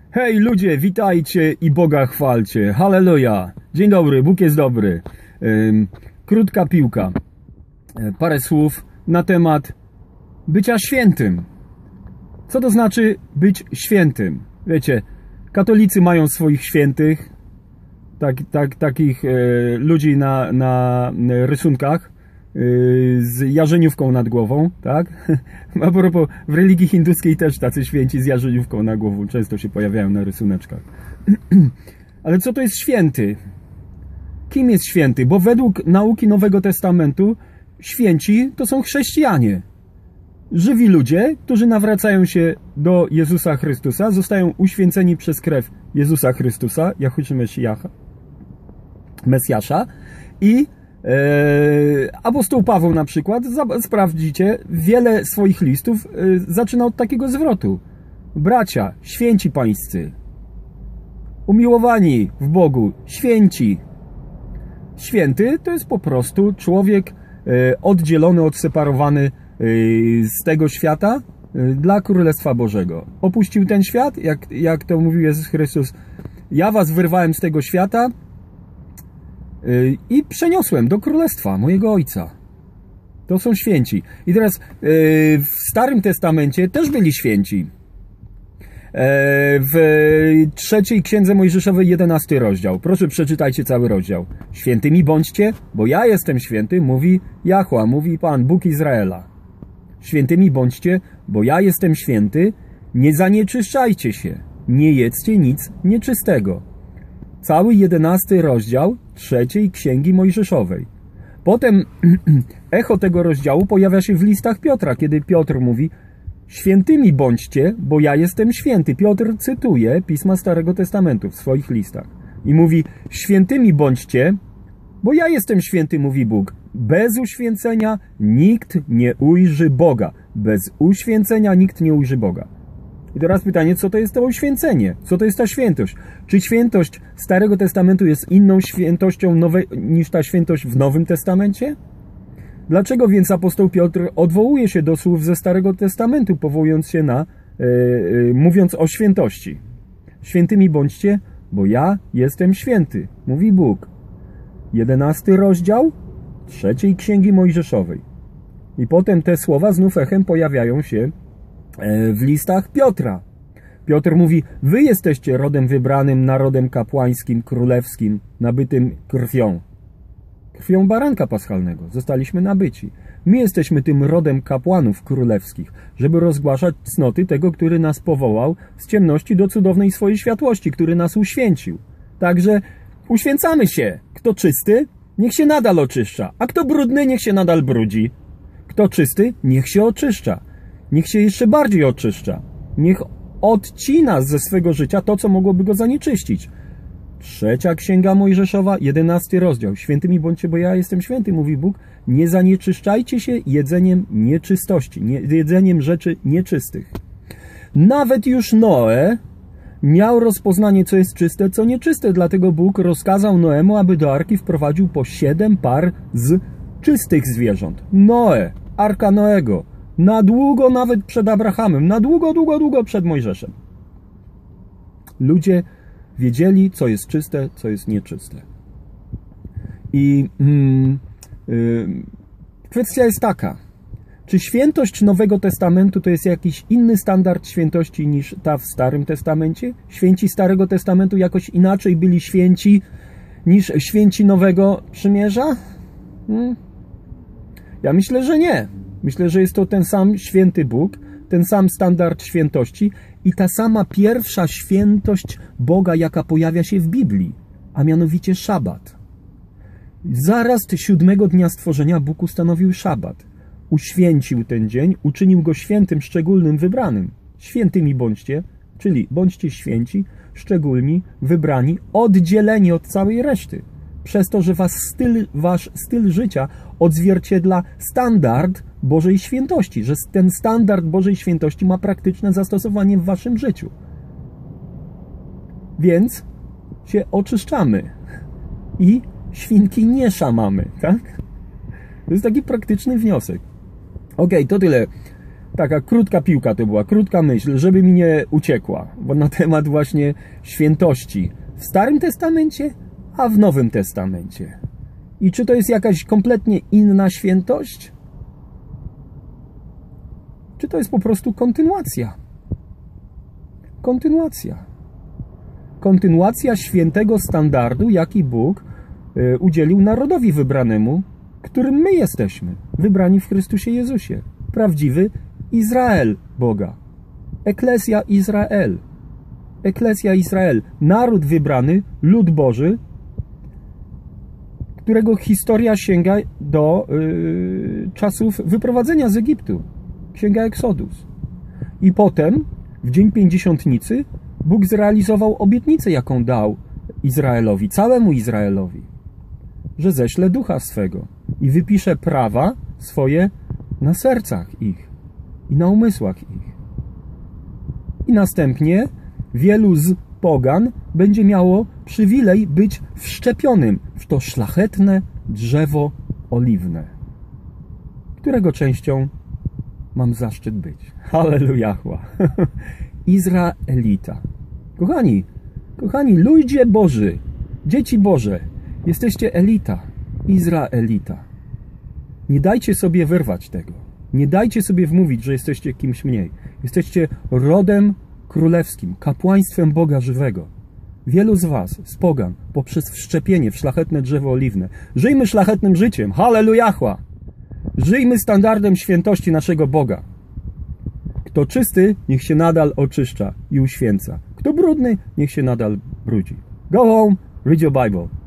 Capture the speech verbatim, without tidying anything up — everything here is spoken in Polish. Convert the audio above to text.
Hej ludzie, witajcie i Boga chwalcie. Halleluja. Dzień dobry, Bóg jest dobry. Ym, krótka piłka. Yy, parę słów na temat bycia świętym. Co to znaczy być świętym? Wiecie, katolicy mają swoich świętych, tak, tak, takich yy, ludzi na, na rysunkach yy, z jarzeniówką nad głową, tak? A propos, w religii hinduskiej też tacy święci z jarzeniówką na głową często się pojawiają na rysuneczkach. Ale co to jest święty? Kim jest święty? Bo według nauki Nowego Testamentu święci to są chrześcijanie. Żywi ludzie, którzy nawracają się do Jezusa Chrystusa, zostają uświęceni przez krew Jezusa Chrystusa, Jahuszy Mesjacha, Mesjasza i e, apostoł Paweł na przykład, sprawdzicie, wiele swoich listów e, zaczyna od takiego zwrotu. Bracia, święci pańscy, umiłowani w Bogu, święci. Święty to jest po prostu człowiek e, oddzielony, odseparowany z tego świata dla Królestwa Bożego. Opuścił ten świat, jak, jak to mówił Jezus Chrystus, ja was wyrwałem z tego świata i przeniosłem do Królestwa mojego Ojca. To są święci. I teraz w Starym Testamencie też byli święci. W trzeciej Księdze Mojżeszowej, jedenasty rozdział. Proszę, przeczytajcie cały rozdział. Świętymi bądźcie, bo ja jestem święty, mówi Jahwe, mówi Pan, Bóg Izraela. Świętymi bądźcie, bo ja jestem święty, nie zanieczyszczajcie się, nie jedzcie nic nieczystego. Cały jedenasty rozdział trzeciej Księgi Mojżeszowej. Potem echo tego rozdziału pojawia się w listach Piotra, kiedy Piotr mówi: świętymi bądźcie, bo ja jestem święty. Piotr cytuje Pisma Starego Testamentu w swoich listach i mówi: świętymi bądźcie, bo ja jestem święty, mówi Bóg. Bez uświęcenia nikt nie ujrzy Boga. Bez uświęcenia nikt nie ujrzy Boga. I teraz pytanie, co to jest to uświęcenie? Co to jest ta świętość? Czy świętość Starego Testamentu jest inną świętością nowe, niż ta świętość w Nowym Testamencie? Dlaczego więc apostoł Piotr odwołuje się do słów ze Starego Testamentu, powołując się na, yy, yy, mówiąc o świętości? Świętymi bądźcie, bo ja jestem święty, mówi Bóg. Jedenasty rozdział trzeciej Księgi Mojżeszowej. I potem te słowa znów echem pojawiają się w listach Piotra. Piotr mówi: wy jesteście rodem wybranym, narodem kapłańskim, królewskim, nabytym krwią. Krwią baranka paschalnego. Zostaliśmy nabyci. My jesteśmy tym rodem kapłanów królewskich, żeby rozgłaszać cnoty tego, który nas powołał z ciemności do cudownej swojej światłości, który nas uświęcił. Także uświęcamy się. Kto czysty, niech się nadal oczyszcza, a kto brudny, niech się nadal brudzi. Kto czysty, niech się oczyszcza. Niech się jeszcze bardziej oczyszcza. Niech odcina ze swego życia to, co mogłoby go zanieczyścić. Trzecia Księga Mojżeszowa, jedenasty rozdział. Świętymi bądźcie, bo ja jestem święty, mówi Bóg. Nie zanieczyszczajcie się jedzeniem nieczystości, nie, jedzeniem rzeczy nieczystych. Nawet już Noe miał rozpoznanie, co jest czyste, co nieczyste. Dlatego Bóg rozkazał Noemu, aby do arki wprowadził po siedem par z czystych zwierząt. Noe, arka Noego. Na długo nawet przed Abrahamem. Na długo, długo, długo przed Mojżeszem. Ludzie wiedzieli, co jest czyste, co jest nieczyste. I mm, yy, kwestia jest taka. Czy świętość Nowego Testamentu to jest jakiś inny standard świętości niż ta w Starym Testamencie? Święci Starego Testamentu jakoś inaczej byli święci niż święci Nowego Przymierza? Hmm? Ja myślę, że nie. Myślę, że jest to ten sam święty Bóg, ten sam standard świętości i ta sama pierwsza świętość Boga, jaka pojawia się w Biblii, a mianowicie szabat. Zaraz siódmego dnia stworzenia Bóg ustanowił szabat. Uświęcił ten dzień, uczynił go świętym, szczególnym, wybranym. Świętymi bądźcie, czyli bądźcie święci, szczególni, wybrani, oddzieleni od całej reszty. Przez to, że was styl, wasz styl życia odzwierciedla standard Bożej świętości, że ten standard Bożej świętości ma praktyczne zastosowanie w waszym życiu. Więc się oczyszczamy i świnki nie szamamy, tak? To jest taki praktyczny wniosek. Ok, to tyle taka krótka piłka to była, krótka myśl, żeby mi nie uciekła, bo na temat właśnie świętości w Starym Testamencie, a w Nowym Testamencie. I czy to jest jakaś kompletnie inna świętość? Czy to jest po prostu kontynuacja? Kontynuacja. Kontynuacja świętego standardu, jaki Bóg udzielił narodowi wybranemu, którym my jesteśmy, wybrani w Chrystusie Jezusie. Prawdziwy Izrael Boga. Eklezja Izrael. Eklezja Izrael. Naród wybrany, lud Boży, którego historia sięga do yy, czasów wyprowadzenia z Egiptu. Księga Exodus. I potem, w Dzień Pięćdziesiątnicy, Bóg zrealizował obietnicę, jaką dał Izraelowi, całemu Izraelowi, że ześle Ducha swego i wypisze prawa swoje na sercach ich i na umysłach ich. I następnie wielu z pogan będzie miało przywilej być wszczepionym w to szlachetne drzewo oliwne, którego częścią mam zaszczyt być. Hallelujahła. Izraelita. Kochani, kochani, ludzie Boży, dzieci Boże, jesteście elita, Izraelita. Nie dajcie sobie wyrwać tego. Nie dajcie sobie wmówić, że jesteście kimś mniej. Jesteście rodem królewskim, kapłaństwem Boga żywego. Wielu z was, z pogan, poprzez wszczepienie w szlachetne drzewo oliwne. Żyjmy szlachetnym życiem. Hallelujahła! Żyjmy standardem świętości naszego Boga. Kto czysty, niech się nadal oczyszcza i uświęca. Kto brudny, niech się nadal brudzi. Go home, read your Bible.